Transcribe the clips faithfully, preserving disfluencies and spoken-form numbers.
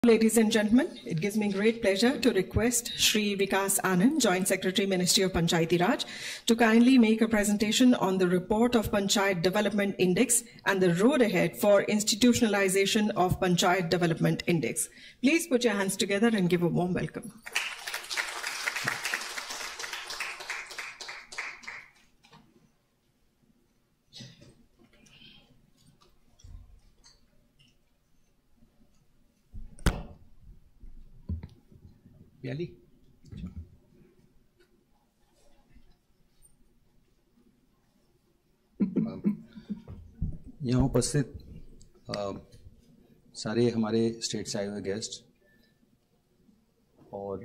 Ladies and gentlemen, it gives me great pleasure to request Shri Vikas Anand, Joint Secretary, Ministry of Panchayati Raj, to kindly make a presentation on the report of Panchayat Development Index and the road ahead for institutionalization of Panchayat Development Index. Please put your hands together and give a warm welcome. प्याली यहाँ उपस्थित सारे हमारे state से आए हुए guest और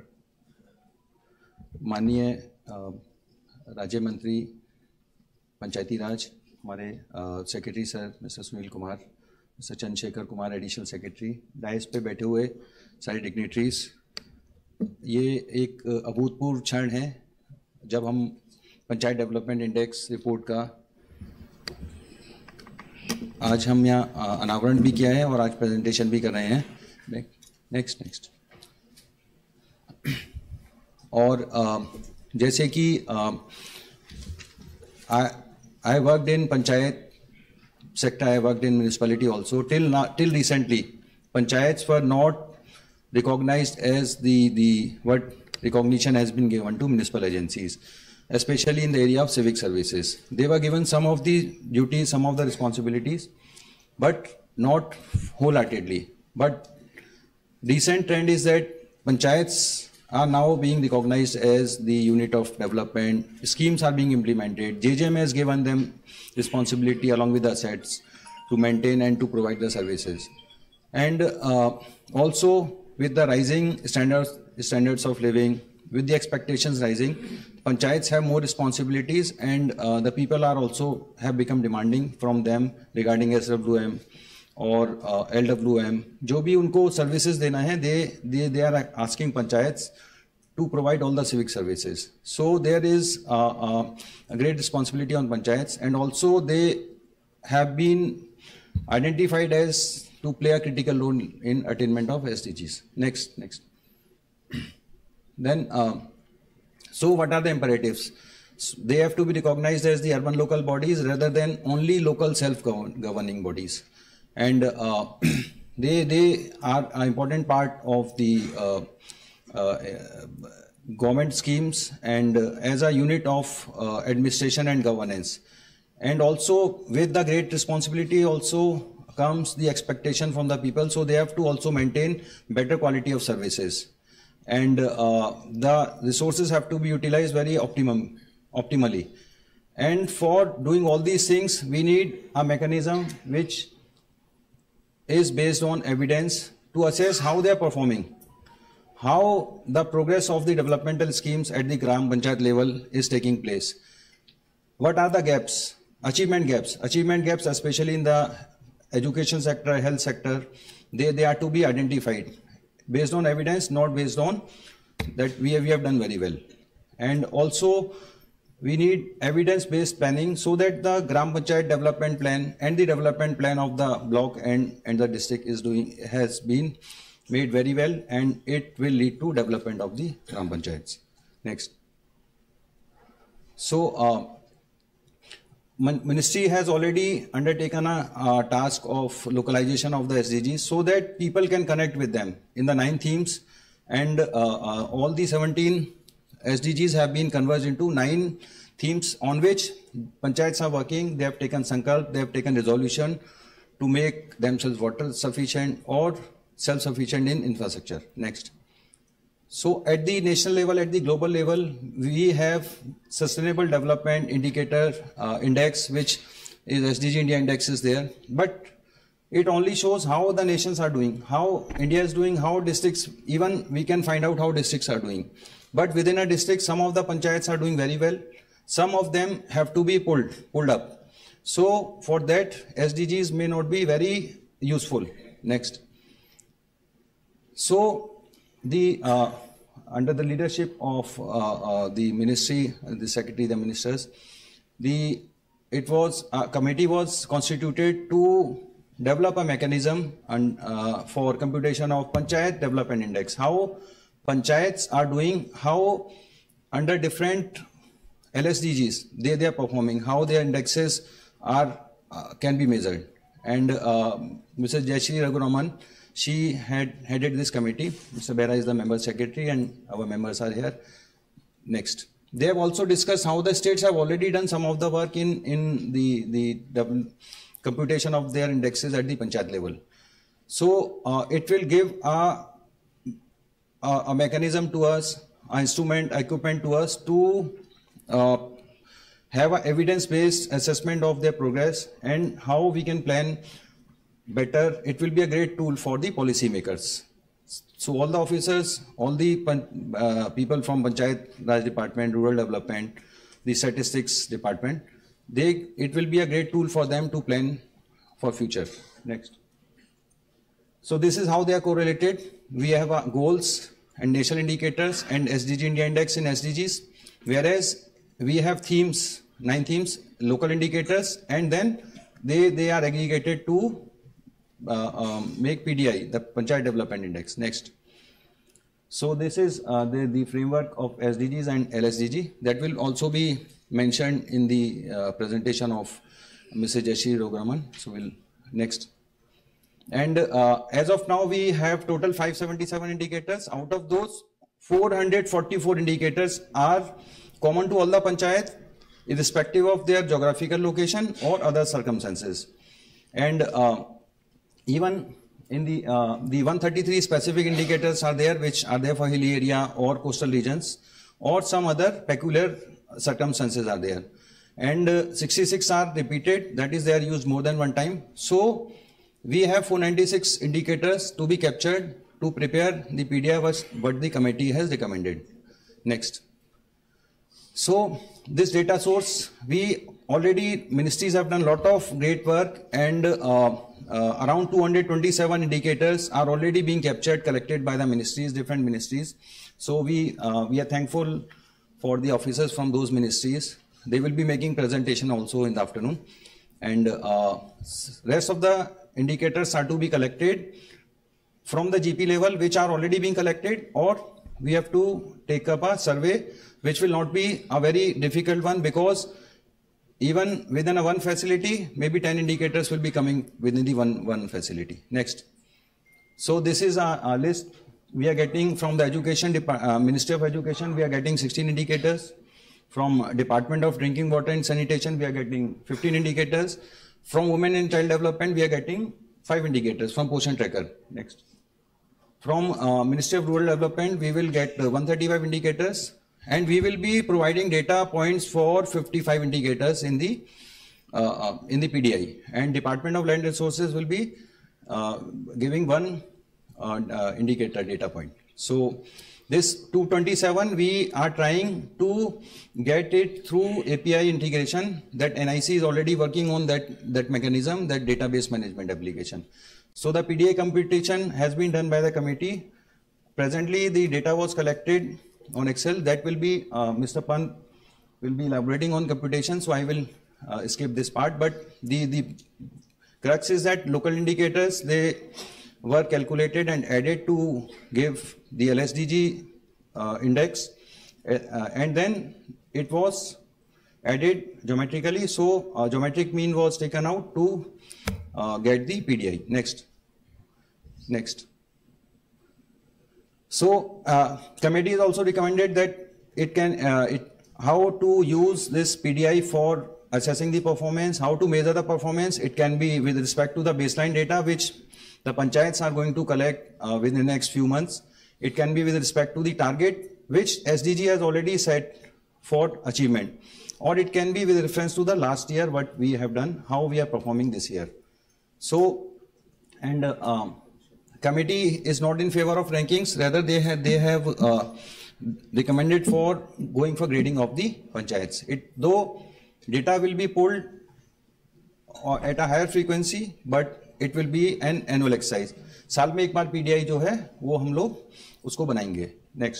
माननीय राज्य मंत्री पंचायती राज हमारे secretary sir mister Sunil Kumar, mister Chandrashekhar Kumar additional secretary, dais पे बैठे हुए सारे डिग्नेटरीज, ये एक अभूतपूर्व क्षण है जब हम पंचायत डेवलपमेंट इंडेक्स रिपोर्ट का आज हम यहाँ अनावरण भी किया है और आज प्रेजेंटेशन भी कर रहे हैं. नेक्स्ट नेक्स्ट और जैसे कि I worked in panchayat sector, I worked in municipality also. Till till recently panchayats were not recognized as the the what recognition has been given to municipal agencies, especially in the area of civic services. They were given some of the duties, some of the responsibilities, but not wholeheartedly. But recent trend is that panchayats are now being recognized as the unit of development. Schemes are being implemented. J J M has given them responsibility along with the assets to maintain and to provide the services. And uh, also with the rising standards standards of living, with the expectations rising, panchayats have more responsibilities, and uh, the people are also have become demanding from them regarding S W M or uh, L W M. जो भी उनको services देना है, they they they are asking panchayats to provide all the civic services. So there is uh, uh, a great responsibility on panchayats, and also they have been identified as to play a critical role in attainment of S D Gs. Next, next. Then, uh, so what are the imperatives? So they have to be recognized as the urban local bodies rather than only local self-governing bodies. And uh, they, they are an important part of the uh, uh, government schemes and uh, as a unit of uh, administration and governance. And also with the great responsibility also comes the expectation from the people, so they have to also maintain better quality of services, and uh, the resources have to be utilized very optimum, optimally. And for doing all these things, we need a mechanism which is based on evidence to assess how they are performing, how the progress of the developmental schemes at the Gram Panchayat level is taking place. What are the gaps, achievement gaps, achievement gaps especially in the education sector, health sector, they, they are to be identified based on evidence, not based on that we have, we have done very well. And also we need evidence-based planning so that the Gram Panchayat development plan and the development plan of the block and, and the district is doing, has been made very well, and it will lead to development of the Gram Panchayats. Next. So, uh, Ministry has already undertaken a uh, task of localization of the S D Gs so that people can connect with them in the nine themes, and uh, uh, all the seventeen S D Gs have been converged into nine themes on which panchayats are working. They have taken sankalp, they have taken resolution to make themselves water sufficient or self-sufficient in infrastructure. Next. So at the national level, at the global level, we have Sustainable Development Indicator uh, Index, which is S D G India Index is there. But it only shows how the nations are doing, how India is doing, how districts, even we can find out how districts are doing. But within a district, some of the panchayats are doing very well. Some of them have to be pulled, pulled up. So for that, S D Gs may not be very useful. Next. So the uh, under the leadership of uh, uh, the ministry, the secretary, the ministers, the it was a committee was constituted to develop a mechanism and, uh, for computation of Panchayat Development Index. How panchayats are doing, how under different L S D Gs they, they are performing, how their indexes are uh, can be measured. And uh, Missus Jayashree Raghuraman, she had headed this committee. Mister Bera is the member secretary and our members are here. Next. They have also discussed how the states have already done some of the work in, in the, the double computation of their indexes at the Panchayat level. So uh, it will give a, a, a mechanism to us, an instrument, equipment to us to uh, have an evidence-based assessment of their progress and how we can plan better. It will be a great tool for the policymakers. So all the officers, all the uh, people from Panchayat Raj Department, Rural Development, the Statistics Department, they, it will be a great tool for them to plan for future. Next. So this is how they are correlated. We have uh, goals and national indicators and S D G India Index in S D Gs, whereas we have themes, nine themes, local indicators, and then they, they are aggregated to uh, um, make P D I, the Panchayat Development Index. Next. So this is uh, the, the framework of S D Gs and L S D G that will also be mentioned in the uh, presentation of Missus Jayashree Raghuraman. So we'll next. And uh, as of now, we have total five hundred seventy-seven indicators. Out of those, four hundred forty-four indicators are common to all the panchayat, irrespective of their geographical location or other circumstances. And uh, even in the uh, the one hundred thirty-three specific indicators are there, which are there for hilly area or coastal regions, or some other peculiar circumstances are there. And uh, sixty-six are repeated, that is they are used more than one time. So we have four hundred ninety-six indicators to be captured to prepare the P D I what the committee has recommended. Next. So this data source, we already, ministries have done a lot of great work, and uh, uh, around two hundred twenty-seven indicators are already being captured, collected by the ministries, different ministries. So we, uh, we are thankful for the officers from those ministries. They will be making presentation also in the afternoon. And uh, rest of the indicators are to be collected from the G P level, which are already being collected, or we have to take up a survey, which will not be a very difficult one, because even within a one facility, maybe ten indicators will be coming within the one, one facility. Next. So this is a, a list we are getting from the Education Department, uh, Ministry of Education. We are getting sixteen indicators. From Department of Drinking Water and Sanitation, we are getting fifteen indicators. From Women and Child Development, we are getting five indicators from Poshan Tracker. Next. From uh, Ministry of Rural Development, we will get uh, one hundred thirty-five indicators, and we will be providing data points for fifty-five indicators in the uh, uh, in the P D I. And Department of Land Resources will be uh, giving one uh, uh, indicator data point. So this two hundred twenty-seven, we are trying to get it through A P I integration. That N I C is already working on that, that mechanism, that database management application. So the P D I computation has been done by the committee. Presently, the data was collected on Excel. That will be, uh, Mister Pant will be elaborating on computation, so I will uh, skip this part. But the, the crux is that local indicators, they were calculated and added to give the L S D G uh, index, uh, and then it was added geometrically. So uh, geometric mean was taken out to uh, get the P D I. Next. Next. So uh, committee is also recommended that it can uh, it how to use this P D I for assessing the performance, how to measure the performance. It can be with respect to the baseline data which the panchayats are going to collect uh, within the next few months. It can be with respect to the target which S D G has already set for achievement, or it can be with reference to the last year what we have done, how we are performing this year. So, and uh, um, committee is not in favor of rankings, rather they have they have uh, recommended for going for grading of the panchayats. It though data will be pulled at a higher frequency, but it will be an annual exercise. साल में एक बार P D I जो है वो हम लोग उसको बनाएंगे. Next.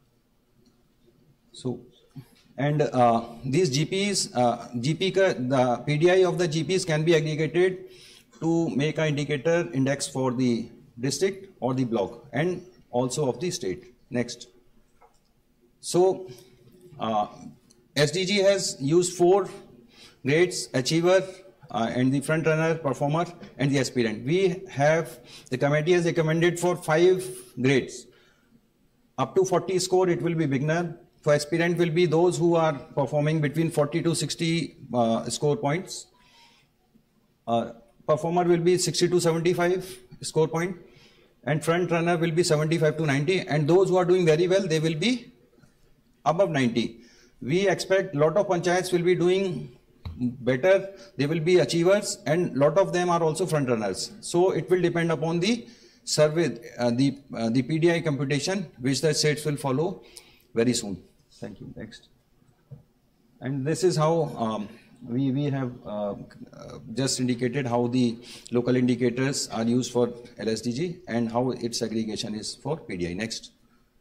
So, and uh, these G Ps, uh, G P का, the P D I of the G Ps can be aggregated to make an indicator index for the district or the block and also of the state. Next. So uh, S D G has used four grades: achiever, uh, and the front runner, performer, and the aspirant. We have, the committee has recommended for five grades. Up to forty score, it will be beginner. For aspirant will be those who are performing between forty to sixty uh, score points. Uh, performer will be sixty to seventy-five score point, and front runner will be seventy-five to ninety, and those who are doing very well, they will be above ninety. We expect lot of panchayats will be doing better, they will be achievers, and lot of them are also front runners. So it will depend upon the survey, uh, the, uh, the P D I computation, which the states will follow very soon. Thank you. Next. And this is how um, we, we have uh, just indicated how the local indicators are used for L S D G and how its segregation is for P D I. Next.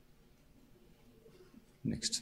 Next.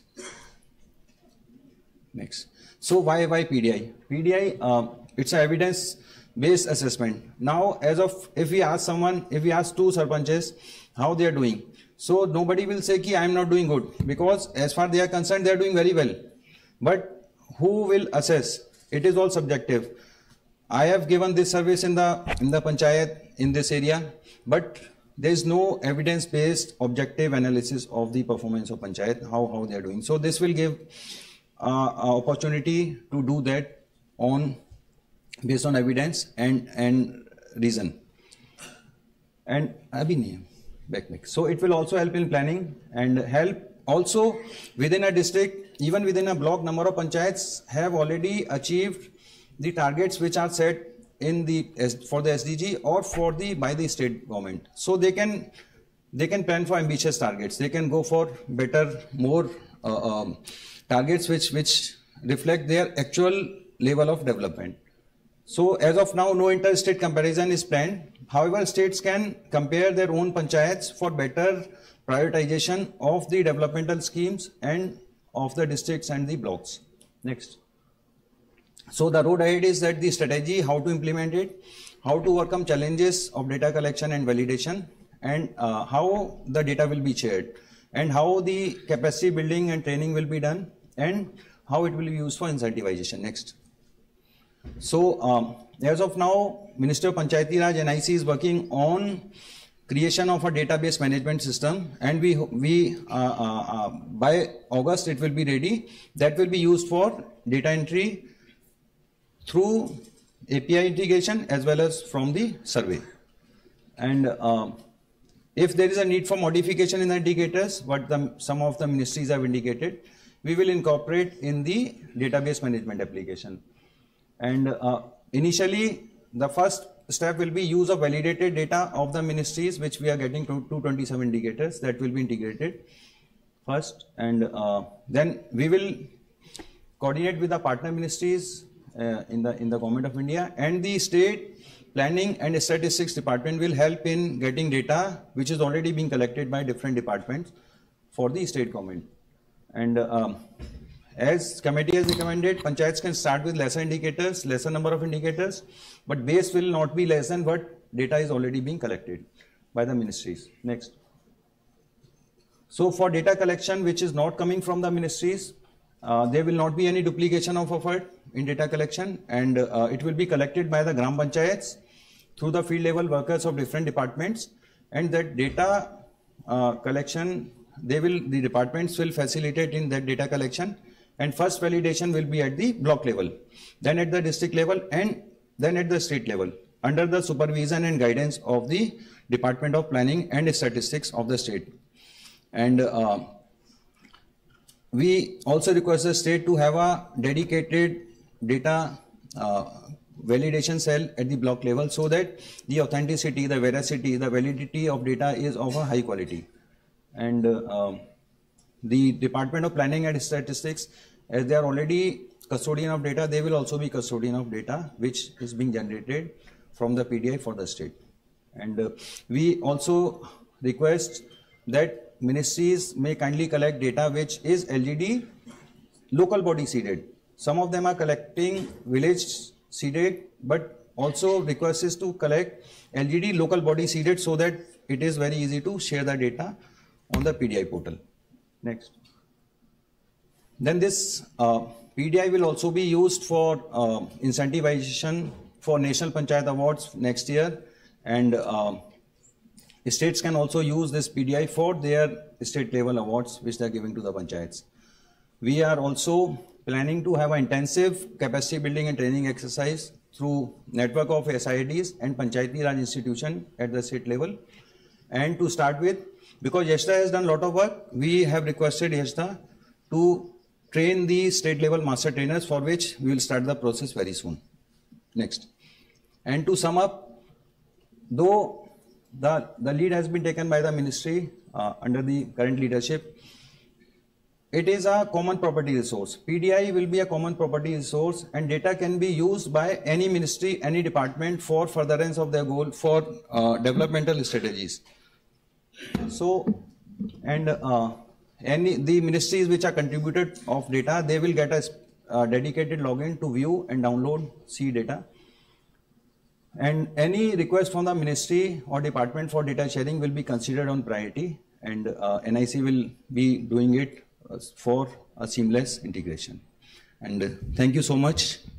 Next. So why why P D I? P D I, uh, it's an evidence-based assessment. Now, as of, if we ask someone, if we ask two sarpanches how they are doing, so nobody will say ki I am not doing good, because as far they are concerned, they are doing very well. But who will assess? It is all subjective. I have given this service in the in the panchayat in this area, but there is no evidence-based objective analysis of the performance of panchayat, how how they are doing. So this will give uh, opportunity to do that on based on evidence and and reason. And abhi back back. So it will also help in planning and help also within a district, even within a block, number of panchayats have already achieved the targets which are set in the for the S D G or for the by the state government. So they can they can plan for ambitious targets. They can go for better, more uh, um, targets which which reflect their actual level of development. So as of now, no interstate comparison is planned. However, states can compare their own panchayats for better prioritization of the developmental schemes and of the districts and the blocks. Next. So the road ahead is that the strategy, how to implement it, how to overcome challenges of data collection and validation, and uh, how the data will be shared, and how the capacity building and training will be done, and how it will be used for incentivization. Next. So um, as of now, Ministry of Panchayati Raj N I C is working on creation of a database management system, and we we uh, uh, uh, by August it will be ready. That will be used for data entry through A P I integration as well as from the survey. And uh, if there is a need for modification in the indicators, what the, some of the ministries have indicated, we will incorporate in the database management application. And uh, initially, the first step will be use of validated data of the ministries, which we are getting to two hundred twenty-seven indicators that will be integrated first. And uh, then we will coordinate with the partner ministries uh, in the in the Government of India, and the state planning and statistics department will help in getting data which is already being collected by different departments for the state government. And uh, as committee has recommended, panchayats can start with lesser indicators, lesser number of indicators, but base will not be less than what data is already being collected by the ministries. Next. So for data collection which is not coming from the ministries, uh, there will not be any duplication of effort in data collection, and uh, it will be collected by the Gram Panchayats through the field level workers of different departments, and that data uh, collection, they will, the departments will facilitate in that data collection. And first validation will be at the block level, then at the district level, and then at the state level, under the supervision and guidance of the Department of Planning and Statistics of the state. And uh, we also request the state to have a dedicated data uh, validation cell at the block level, so that the authenticity, the veracity, the validity of data is of a high quality. And uh, the Department of Planning and Statistics, as they are already custodian of data, they will also be custodian of data which is being generated from the P D I for the state. And uh, we also request that ministries may kindly collect data which is L G D local body seeded. Some of them are collecting village seeded, but also request is to collect L G D local body seeded so that it is very easy to share the data on the P D I portal. Next. Then this uh, P D I will also be used for uh, incentivization for National Panchayat Awards next year, and uh, states can also use this P D I for their state level awards which they are giving to the panchayats. We are also planning to have an intensive capacity building and training exercise through network of S I Ds and Panchayati Raj institution at the state level. And to start with, because YESHDA has done a lot of work, we have requested YESHDA to train the state level master trainers, for which we will start the process very soon. Next. And to sum up, though the, the lead has been taken by the ministry uh, under the current leadership, it is a common property resource. P D I will be a common property resource, and data can be used by any ministry, any department for furtherance of their goal for uh, developmental strategies. So, and uh, any the ministries which are contributed of data, they will get a uh, dedicated login to view and download C data. And any request from the ministry or department for data sharing will be considered on priority, and uh, N I C will be doing it for a seamless integration. And uh, thank you so much.